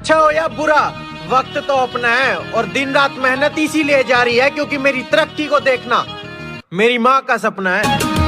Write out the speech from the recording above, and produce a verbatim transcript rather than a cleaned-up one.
अच्छा हो या बुरा, वक्त तो अपना है और दिन रात मेहनत इसीलिए जारी है क्योंकि मेरी तरक्की को देखना मेरी माँ का सपना है।